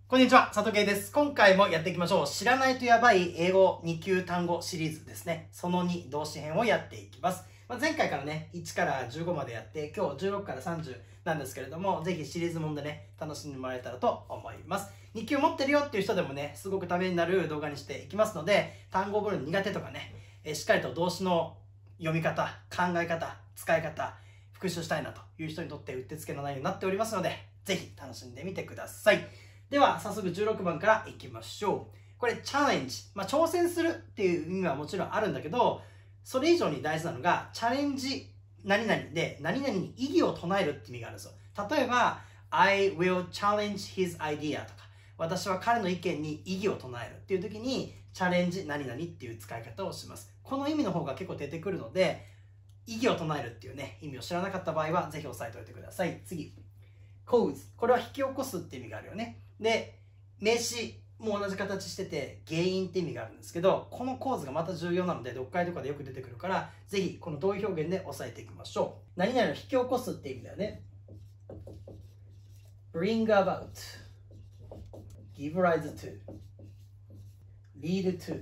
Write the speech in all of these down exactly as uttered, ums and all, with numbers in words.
こんにちは、佐藤圭です。今回もやっていきましょう。知らないとやばい英語に級単語シリーズですね。そのに動詞編をやっていきます。まあ、前回からね、いちからじゅうごまでやって、今日じゅうろくからさんじゅうなんですけれども、ぜひシリーズもんでね、楽しんでもらえたらと思います。に級持ってるよっていう人でもね、すごくためになる動画にしていきますので、単語覚えるの苦手とかね、えしっかりと動詞の読み方、考え方、使い方、復習したいなという人にとってうってつけの内容になっておりますので、ぜひ楽しんでみてください。では早速じゅうろくばんからいきましょう。これチャレンジ、まあ、挑戦するっていう意味はもちろんあるんだけど、それ以上に大事なのがチャレンジ何々で何々に異議を唱えるって意味があるんですよ。例えば I will challenge his idea とか、私は彼の意見に異議を唱えるっていう時にチャレンジ何々っていう使い方をします。この意味の方が結構出てくるので、異議を唱えるっていうね意味を知らなかった場合はぜひ押さえておいてください。次、cause、 これは引き起こすって意味があるよね。で、名詞も同じ形してて原因って意味があるんですけど、この構図がまた重要なので読解とかでよく出てくるから、ぜひこの同意表現で押さえていきましょう。何々を引き起こすって意味だよね。bring about、 give rise to、 lead to、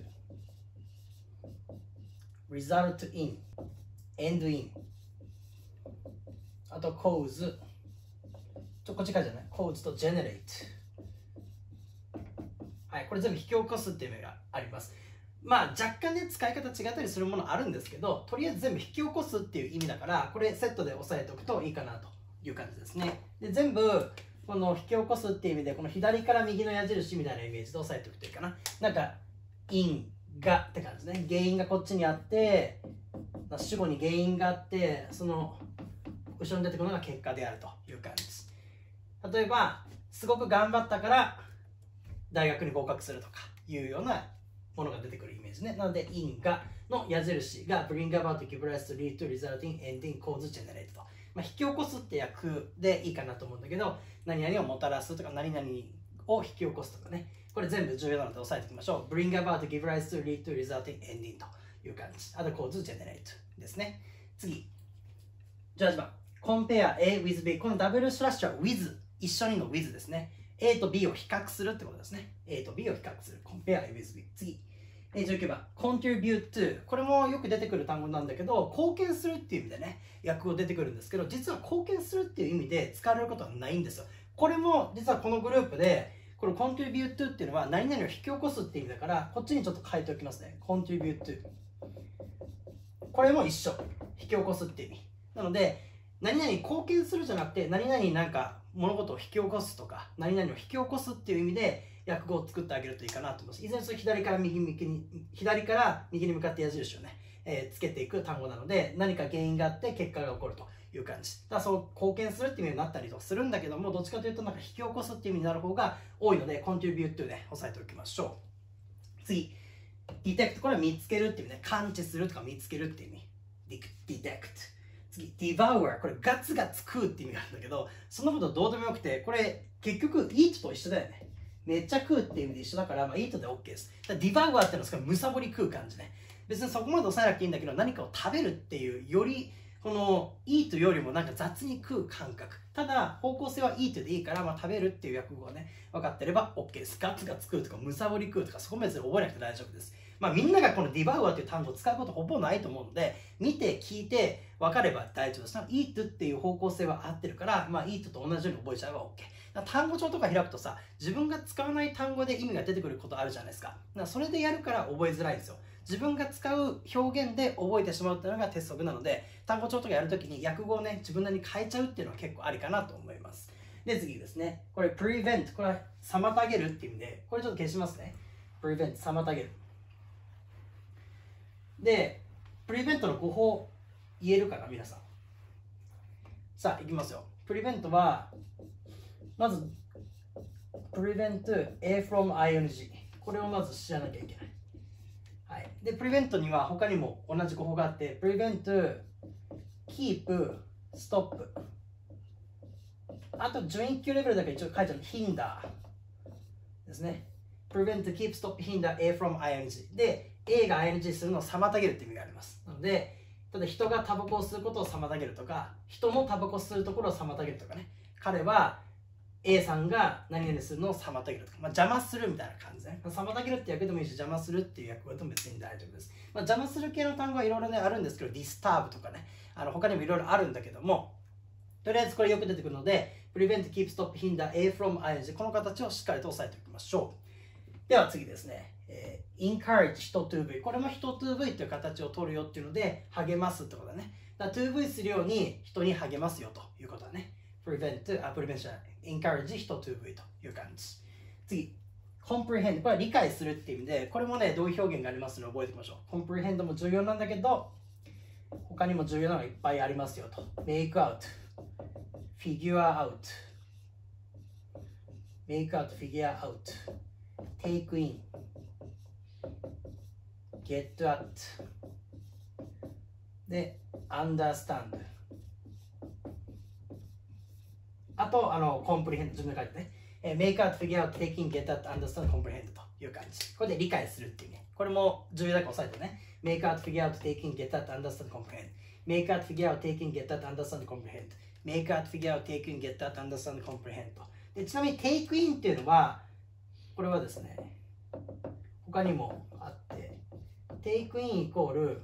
result in、 end in、 あと cause、ちょこっちからじゃない、cause と generate。 はい、これ全部引き起こすっていう意味があります。まあ若干ね使い方違ったりするものあるんですけど、とりあえず全部引き起こすっていう意味だから、これセットで押さえておくといいかなという感じですね。で、全部この引き起こすっていう意味で、この左から右の矢印みたいなイメージで押さえておくといいかな。なんか因がって感じね。原因がこっちにあって、主語に原因があって、その後ろに出てくるのが結果であるという感じです。例えばすごく頑張ったから大学に合格するとかいうようなものが出てくるイメージね。なので in がの矢印が bring about、 give rise to、 lead to、 result in、 end in、 cause、 generate と、まあ、引き起こすって訳でいいかなと思うんだけど、何々をもたらすとか何々を引き起こすとかね、これ全部重要なので押さえておきましょう。 bring about、 give rise to、 lead to、 result in、 end in という感じ。あと cause、 generate ですね。次、じゅうはちばん、compare A with B。 このダブルスラッシュは with、 一緒にの with ですね。A と B を比較するってことですね。A と B を比較する。compare A with B。 次、じゅうきゅうばん、contribute to。 これもよく出てくる単語なんだけど、貢献するっていう意味でね訳語出てくるんですけど、実は貢献するっていう意味で使われることはないんですよ。これも実はこのグループでこの contribute to っていうのは何々を引き起こすっていう意味だから、こっちにちょっと書いておきますね。contribute to、 これも一緒、引き起こすっていう意味なので、何々貢献するじゃなくて、何々なんか物事を引き起こすとか、何々を引き起こすっていう意味で訳語を作ってあげるといいかなと思います。いずれにせよ左から右に左から右に向かって矢印をね、えー、つけていく単語なので、何か原因があって結果が起こるという感じ。だからそう貢献するっていう意味になったりとかするんだけども、どっちかというとなんか引き起こすっていう意味になる方が多いので、contribute to で押さえておきましょう。次、detect、 これは見つけるっていう意味ね。感知するとか見つけるっていう意味。detect。次、devour、 これガツガツ食うって意味があるんだけど、そんなことどうでもよくて、これ結局 eat と一緒だよね。めっちゃ食うっていう意味で一緒だから、まあ、eat で OK です。だ devour っていうのはすごいむさぼり食う感じね。別にそこまで抑えなくていいんだけど、何かを食べるっていうよりこの eat よりもなんか雑に食う感覚。ただ方向性は eat でいいから、まあ、食べるっていう訳語がね分かってれば OK です。ガツガツ食うとかむさぼり食うとか、そこまで覚えなくて大丈夫です。まあ、みんながこの devour っていう単語を使うことほぼないと思うので、見て聞いて分かれば大丈夫です。eat っていう方向性は合ってるから、まあ、eat と同じように覚えちゃえば OK。単語帳とか開くとさ、自分が使わない単語で意味が出てくることあるじゃないですか。だからそれでやるから覚えづらいんですよ。自分が使う表現で覚えてしまうっていうのが鉄則なので、単語帳とかやるときに訳語をね自分なりに変えちゃうっていうのは結構ありかなと思います。で、次ですね、これ prevent、 これは妨げるっていう意味で、これちょっと消しますね。 prevent、 妨げる。で、prevent の語法言えるかな皆さん。さあいきますよ。prevent はまず prevent A from ing、 これをまず知らなきゃいけない。はい、で prevent には他にも同じ語法があって、 prevent、 keep、 stop、 あと準一級レベルだけ一応書いてある hinder ですね。 prevent、 keep、 stop、 hinder A from ing で A が ing するのを妨げるって意味があります。なので、ただ人がタバコを吸うことを妨げるとか、人もタバコを吸うところを妨げるとかね。彼は A さんが何々するのを妨げるとか、まあ、邪魔するみたいな感じでね。妨げるって訳でもいいし、邪魔するっていう訳語でも別に大丈夫です。まあ、邪魔する系の単語はいろいろね、あるんですけど、disturb とかね、あの他にもいろいろあるんだけども、とりあえずこれよく出てくるので、prevent, keep, stop, hinder, A from アイエヌジー、この形をしっかりと押さえておきましょう。では次ですね、えー、encourage 人 to V。これも人 to V という形を取るよっていうので、励ますってことだね。だから to V するように人に励ますよということだね。prevent、あ、prevent じゃない。encourage 人 to V という感じ。次、comprehend。これは理解するっていう意味で、これもね、同意表現がありますので覚えておきましょう。comprehend も重要なんだけど、他にも重要なのがいっぱいありますよと。make out、figure out、make out、figure out、take in、get at で、understand。あと、あの、comprehend、自分で書いてね。えー、make out, figure out, take in, get at, understand, comprehend という感じ。これで理解するっていうね。これも重要だから押さえてね。make out, figure out, take in, get at, understand, comprehend. make out, figure out, take in, get at, understand, comprehend. make out, figure out, take in, get at, understand, comprehend と。で、ちなみに take in っていうのは、これはですね、他にもあって、take in イコール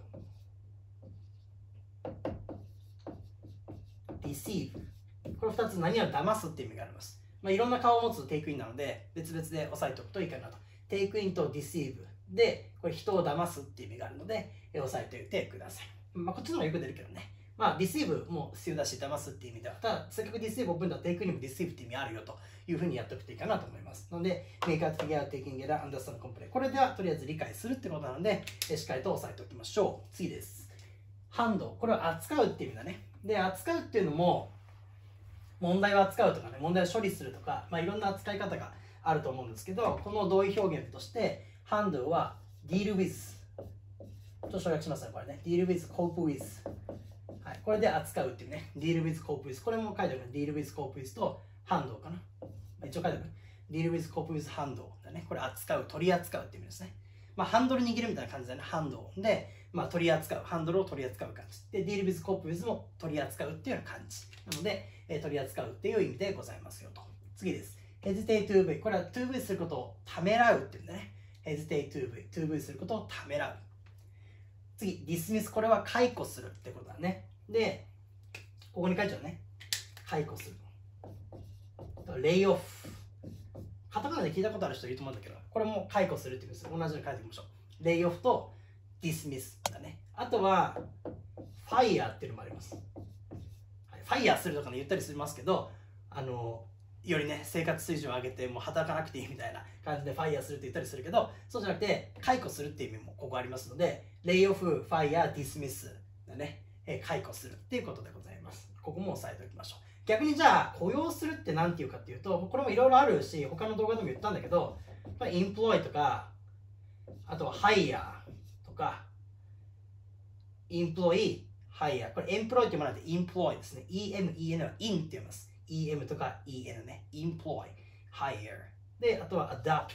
deceive。これふたつ何を騙すっていう意味があります。まあ、いろんな顔を持つテイクインなので別々で押さえておくといいかなと。テイクインとディシーブでこれ人を騙すっていう意味があるので押さえておいてください。まあ、こっちの方がよく出るけどね。まあ、ディシーブも必要だし騙すっていう意味では、ただせっかくディシーブを分だテイクインにもディシーブっていう意味あるよというふうにやっておくといいかなと思います。なので、メーカーフィギュアテイキングやアンダースタンドコンプレイ。これではとりあえず理解するってことなので、しっかりと押さえておきましょう。次です。ハンド。これは扱うっていう意味だね。で、扱うっていうのも、問題を扱うとかね、問題を処理するとか、まあ、いろんな扱い方があると思うんですけど、この同意表現として、handle は deal with。ちょっと省略しますね、これね。deal with, cope with。はい、これで扱うっていうね。deal with, cope with。これも書いてあるね。deal with, cope with と handle かな。まあ、一応書いてある。deal with, cope with, handle だね。これ扱う、取り扱うっていう意味ですね。まあ、ハンドル握るみたいな感じだね。ハンドルで、まあ、取り扱う。ハンドルを取り扱う感じ。で、deal with, cope with も取り扱うっていうような感じ。なので、えー、取り扱うっていう意味でございますよと。次です。hesitate to V。これは to V することをためらうっていうんだね。hesitate to V。to V することをためらう。次、dismiss。これは解雇するってことだね。で、ここに書いちゃうね。解雇する。lay off。カタカナで聞いたことある人いると思うんだけど、これも解雇するって言うんですよ。同じように書いていきましょう。lay off と dismiss だね。あとは、fire っていうのもあります。ファイヤーするとかね言ったりしますけど、あのよりね生活水準を上げてもう働かなくていいみたいな感じでファイヤーするって言ったりするけど、そうじゃなくて解雇するっていう意味もここありますので、レイオフ、ファイヤー、ディスミスでね、え解雇するっていうことでございます。ここも押さえておきましょう。逆にじゃあ雇用するって何て言うかっていうと、これもいろいろあるし他の動画でも言ったんだけど、インプロイとか、あとはハイヤーとか、インプロイハイヤー。これエンプロイってもらってインプロイですね。イーエムイーエヌ はインって言います。イーエム とか イーエヌ ね。インプロイ、ハイヤー。で、あとは adopt。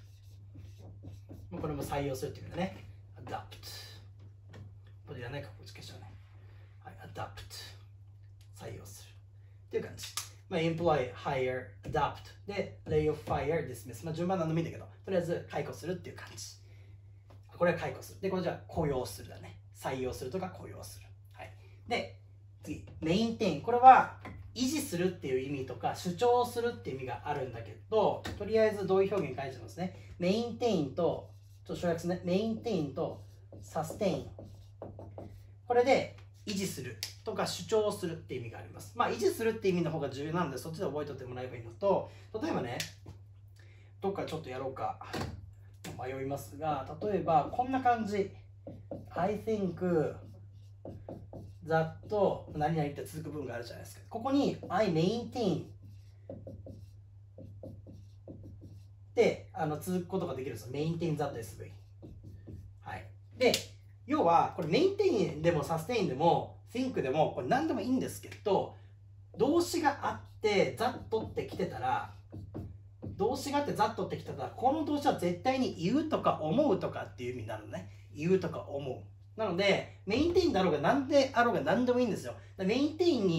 これも採用するっていう意味だね。adopt。これじゃないか、こっち消しちゃうね。はい、adopt。採用する。っていう感じ。まあ、employ、hire、adopt。で、lay off、fire、dismiss。まあ、順番なんでもいいんだけど、とりあえず解雇するっていう感じ。これは解雇する。で、これじゃあ雇用するだね。採用するとか雇用する。で、次、メインテイン。これは維持するっていう意味とか主張するっていう意味があるんだけど、とりあえず同意表現書いてますね。メインテインと、ちょっと省略するね。メインテインとサステイン。これで維持するとか主張するっていう意味があります。まあ維持するっていう意味の方が重要なので、そっちで覚えておいてもらえばいいのと、例えばね、どっかちょっとやろうか迷いますが、例えばこんな感じ。I thinkざっと何々って続く文があるじゃないですか。ここに I maintain であの続くことができるんですよ。maintain that エスブイ。はい。で、要はこれ maintain でも sustain でも think でもこれ何でもいいんですけど、動詞があって that って来てたら、動詞があって that って来てたら、この動詞は絶対に言うとか思うとかっていう意味になるのね。言うとか思う。なので、メインテインだろうが何であろうが何でもいいんですよ。メインテインに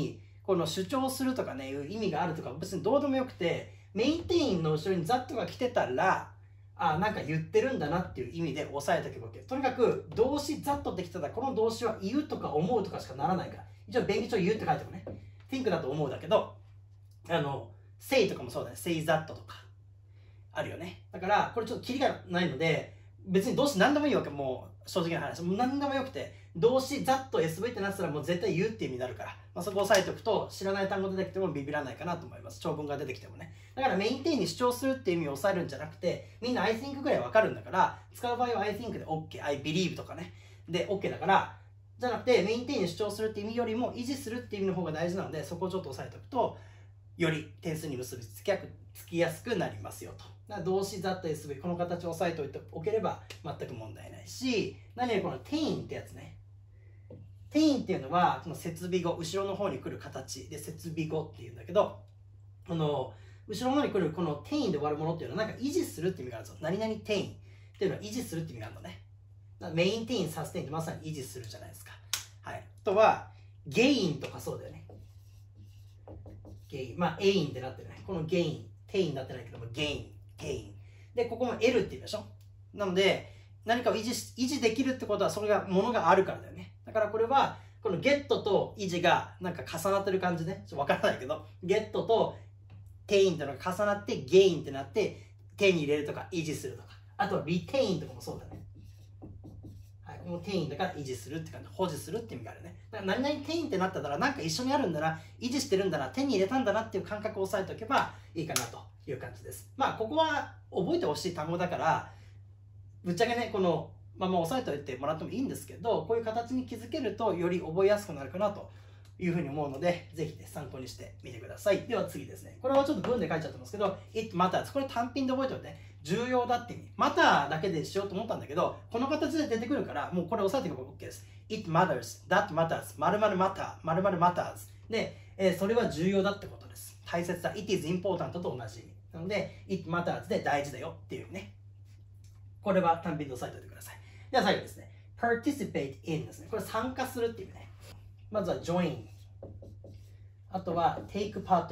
この主張するとかね、いう意味があるとか、別にどうでもよくて、メインテインの後ろにザットが来てたら、あ、なんか言ってるんだなっていう意味で押さえておけば OK。とにかく、動詞ザットってきたら、この動詞は言うとか思うとかしかならないから。一応、便宜上言うって書いてもね、think だと思うだけど、あの、say とかもそうだね、say that とか、あるよね。だから、これちょっとキリがないので、別に動詞何でもいいわけ、もう、正直な話。もう何でもよくて、動詞、ざっと エスブイ ってなったらもう絶対言うって意味になるから、まあ、そこを押さえておくと、知らない単語出てきてもビビらないかなと思います。長文が出てきてもね。だからメインテインに主張するっていう意味を押さえるんじゃなくて、みんな I think ぐらいわかるんだから、使う場合は I think で OK、I believe とかね。で OK だから、じゃなくてメインテインに主張するって意味よりも維持するっていう意味の方が大事なので、そこをちょっと押さえておくと、より点数に結びつきやつきやすくなりますよと。だから動詞ざっと エスブイ、この形を押さえておければ全く問題ないし、何よりこのテインってやつね。テインっていうのは、この設備語、後ろの方に来る形で設備語っていうんだけど、この後ろの方に来るこのテインで終わるものっていうのは、なんか維持するって意味があるんですよ。何々テインっていうのは維持するって意味があるのね。メインテイン、サステインってまさに維持するじゃないですか。はい。あとは、ゲインとかそうだよね。ゲイン。まあ、エインってなってるね。このゲイン、テインになってないけども、ゲイン、テイン。で、ここも L って言うでしょ。なので、何かを維持し、維持できるってことは、それが、ものがあるからだよね。だからこれは、このゲットと維持がなんか重なってる感じね。ちょっとわからないけど、ゲットとテインっていうのが重なって、ゲインってなって、手に入れるとか維持するとか。あとはリテインとかもそうだね。はい、このテインだから維持するって感じ、保持するって意味があるね。だから何々テインってなったら、なんか一緒にあるんだな、維持してるんだな、手に入れたんだなっていう感覚を押さえておけばいいかなという感じです。まあ、ここは覚えてほしい単語だから、ぶっちゃけね、この、まあ、まあ押さえておいてもらってもいいんですけど、こういう形に気づけるとより覚えやすくなるかなというふうに思うので、ぜひね、参考にしてみてください。では次ですね。これはちょっと文で書いちゃってますけど、it matters。これ単品で覚えておいてね。重要だって意味。まただけでしようと思ったんだけど、この形で出てくるから、もうこれ押さえておけば OK です。it matters, that matters, 〇〇 matter, 〇〇 matters。で、えー、それは重要だってことです。大切だ。it is important と同じ意味。なので、it matters で大事だよっていうね。これは単品で押さえておいてください。では最後ですね。participate in ですね。これ参加するっていう意味ね。まずは join。あとは take part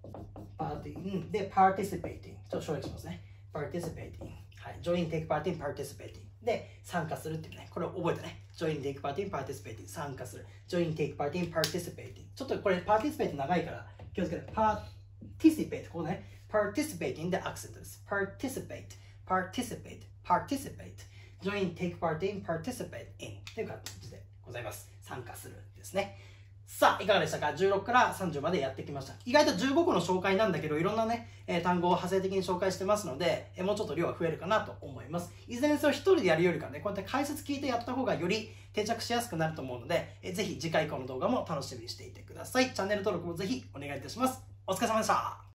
in。part in で participating。ちょっと省略しますね。participating。はい。join, take part in, participating。で、参加するっていうね。これを覚えてね。join, take part in, participating。参加する。join, take part in, participating。ちょっとこれ participate 長いから気をつけて。participate。ここね。participating でアクセントです。participate。participate。participate。join, take part in, participate in という感じでございます。参加するですね。さあ、いかがでしたか？じゅうろくからさんじゅうまでやってきました。意外とじゅうごこの紹介なんだけど、いろんなね、えー、単語を派生的に紹介してますので、えー、もうちょっと量は増えるかなと思います。いずれにせよ一人でやるよりかね、こうやって解説聞いてやった方がより定着しやすくなると思うので、えー、ぜひ次回以降の動画も楽しみにしていてください。チャンネル登録もぜひお願いいたします。お疲れ様でした。